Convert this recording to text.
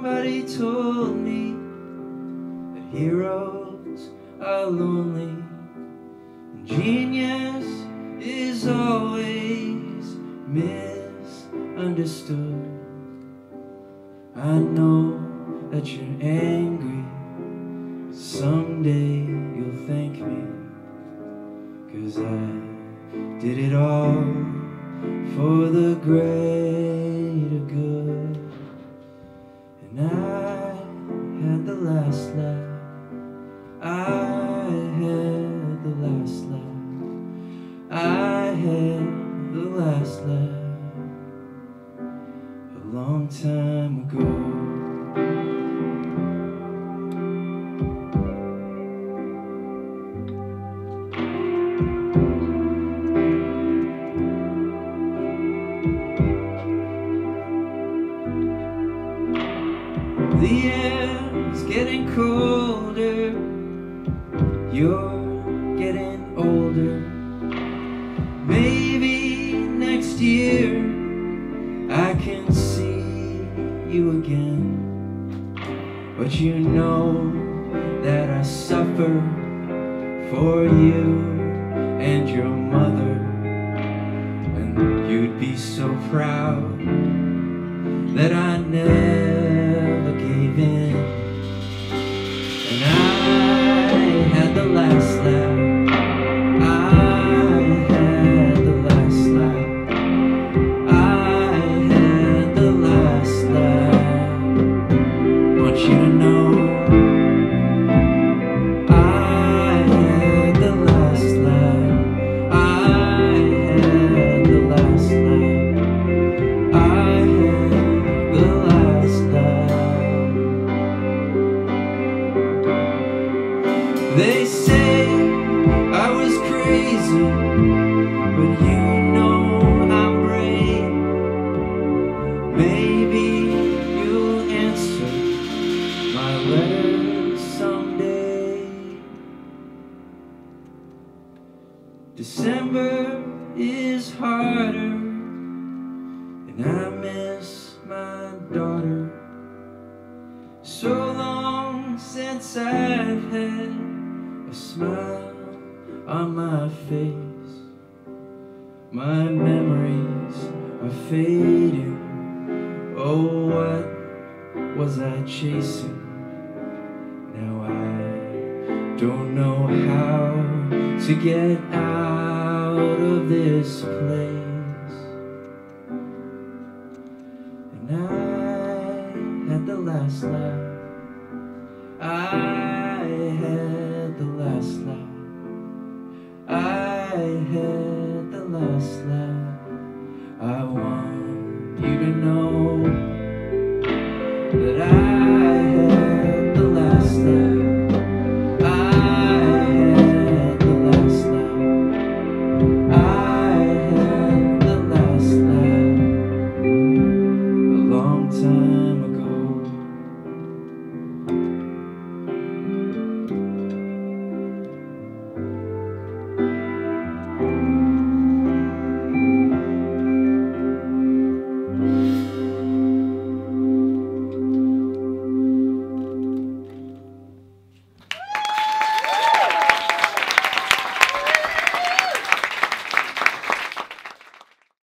Somebody told me that heroes are lonely, and genius is always misunderstood. I know that you're angry, but someday you'll thank me, 'cause I did it all for the greater good. And I had the last laugh, I had the last laugh, I had the last laugh a long time ago. The air's getting colder, you're getting older. Maybe next year I can see you again, but you know that I suffer for you and your mother, and you'd be so proud that I never gave in. And I had the last laugh, I had the last laugh, I had the last laugh. I want you to know I had the last laugh, I had the last laugh, I had the last laugh. They say I was crazy, but you know I'm brave. Maybe you'll answer my letter someday. December is harder, and I miss my daughter. So long since I've had a smile on my face. My memories are fading. Oh, what was I chasing? Now I don't know how to get out of this place. And I had the last laugh, I had the last laugh, I had the last laugh. I want you to know that I